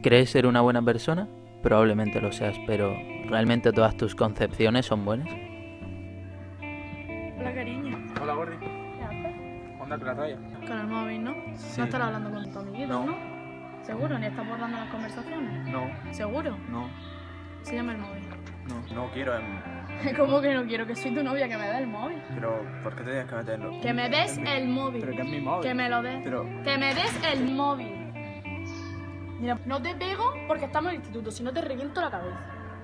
¿Crees ser una buena persona? Probablemente lo seas, pero ¿realmente todas tus concepciones son buenas? Hola, cariño. Hola, Gordi. ¿Qué haces? ¿Onda con la raya? Con el móvil, ¿no? Sí. No estarás hablando con tu amiguito, No. ¿no? ¿Seguro? ¿Ni estás borrando las conversaciones? No, ¿Seguro? no, Enséñame el móvil. no quiero. ¿Cómo que no quiero? Que soy tu novia, que me des el móvil. Pero, ¿por qué tenías que meterlo? Que me des el móvil. Pero que es mi móvil. Que me lo des. Pero, Que me des el móvil. Mira, no te pego porque estamos en el instituto, si no te reviento la cabeza.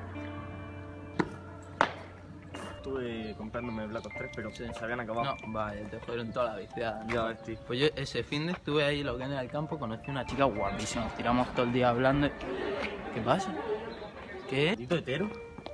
Estuve comprándome Black Ops 3, pero se habían acabado. No, vaya, te fueron toda la viciada. Ya ves, tío. Pues yo ese fin de estuve ahí lo que en el campo, conocí a una chica guapísima, nos tiramos todo el día hablando. ¿Qué pasa? ¿Qué? ¿Maldito hetero?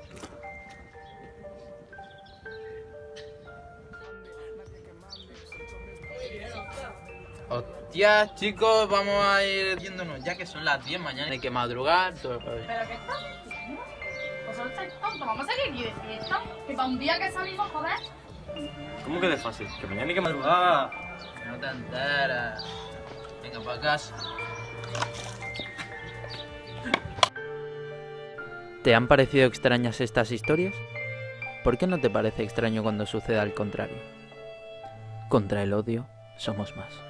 Hostia, chicos, vamos a ir yéndonos ya que son las 10 mañana, hay que madrugar, todo el rollo. ¿Pero qué estás diciendo? ¿Vosotros estáis tontos? ¿Vamos a salir aquí de fiesta? Que para un día que salimos, joder. ¿Cómo que de fácil? Que mañana hay que madrugar. No te enteras. Venga, para casa. ¿Te han parecido extrañas estas historias? ¿Por qué no te parece extraño cuando suceda al contrario? Contra el odio, somos más.